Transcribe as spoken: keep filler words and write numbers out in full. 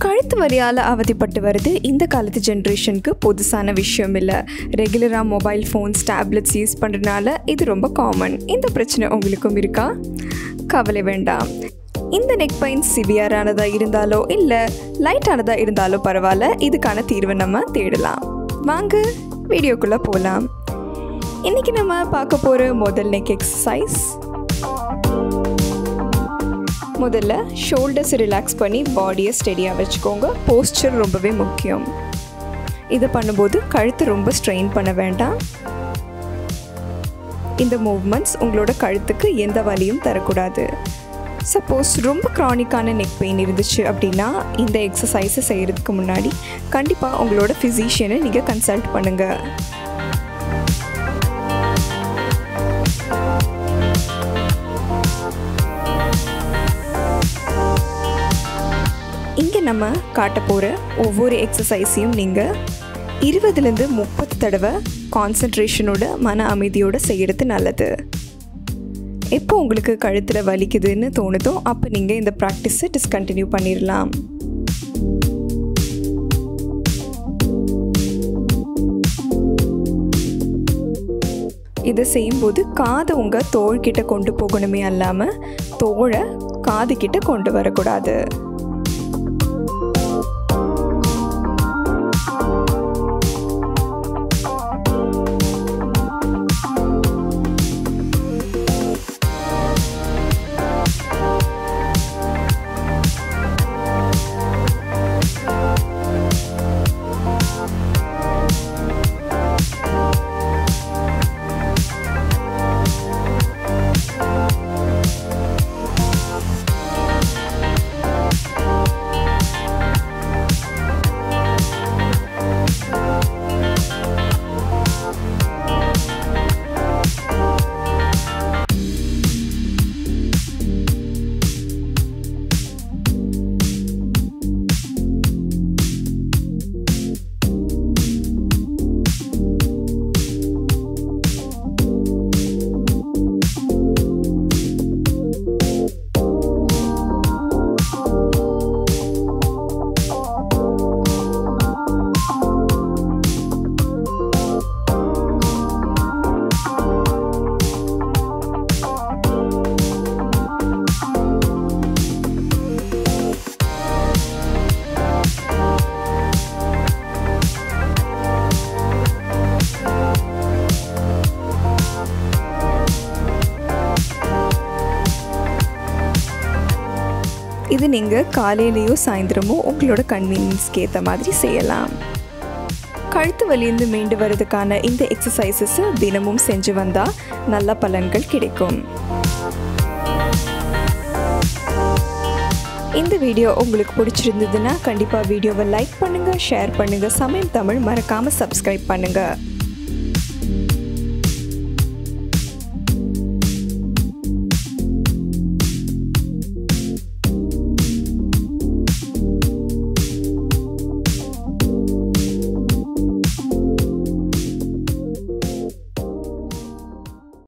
கழுத்து வலியால் அவதிப்பட்டு வருது இந்த காலத்து ஜென்ரேஷனுக்கு புதுசான விஷயம் இல்லை. ரெகுலராக மொபைல் ஃபோன்ஸ் டேப்லெட்ஸ் யூஸ் பண்ணுறதுனால இது ரொம்ப காமன். இந்த பிரச்சனை உங்களுக்கும் இருக்கா? கவலை வேண்டாம். இந்த நெக் பெயின் சிவியரானதாக இருந்தாலோ இல்லை லைட்டானதாக இருந்தாலோ பரவாயில்ல, இதுக்கான தீர்வை நம்ம தேடலாம். வாங்க வீடியோக்குள்ளே போகலாம். இன்றைக்கி நம்ம பார்க்க போகிற முதல் நெக் எக்ஸசைஸ். முதல்ல ஷோல்டர்ஸ் ரிலாக்ஸ் பண்ணி பாடியை ஸ்டெடியாக வச்சுக்கோங்க. போஸ்டர் ரொம்பவே முக்கியம். இதை பண்ணும்போது கழுத்து ரொம்ப ஸ்ட்ரெயின் பண்ண வேண்டாம். இந்த மூவ்மெண்ட்ஸ் உங்களோட கழுத்துக்கு எந்த வலியும் தரக்கூடாது. சப்போஸ் ரொம்ப க்ரானிக்கான நெக் பெயின் இருந்துச்சு அப்படின்னா இந்த எக்ஸசைஸை செய்கிறதுக்கு முன்னாடி கண்டிப்பாக உங்களோட ஃபிசிஷியனை நீங்கள் கன்சல்ட் பண்ணுங்கள். இங்கே நம்ம காட்ட போகிற ஒவ்வொரு எக்ஸசைஸையும் நீங்கள் இருபதுலேருந்து முப்பது தடவை கான்சன்ட்ரேஷனோட மன அமைதியோடு செய்கிறது நல்லது. எப்போ உங்களுக்கு கழுத்தில் வலிக்குதுன்னு தோணுதோ அப்போ நீங்கள் இந்த ப்ராக்டிஸை டிஸ்கண்டினியூ பண்ணிடலாம். இதை செய்யும்போது காதை உங்கள் தோள்கிட்ட கொண்டு போகணுமே அல்லாமல் தோளை காது கிட்ட கொண்டு வரக்கூடாது. இது நீங்கள் காலையிலேயோ சாயந்தரமோ உங்களோட கன்வீனியன்ஸ்க்கு ஏற்ற மாதிரி செய்யலாம். கழுத்து வலியிருந்து மீண்டு வர்றதுக்கான இந்த எக்ஸசைசஸை தினமும் செஞ்சு வந்தால் நல்ல பலன்கள் கிடைக்கும். இந்த வீடியோ உங்களுக்கு பிடிச்சிருந்ததுன்னா கண்டிப்பாக வீடியோவை லைக் பண்ணுங்கள், ஷேர் பண்ணுங்கள். சமயம் தமிழ் மறக்காமல் சப்ஸ்கிரைப் பண்ணுங்கள்.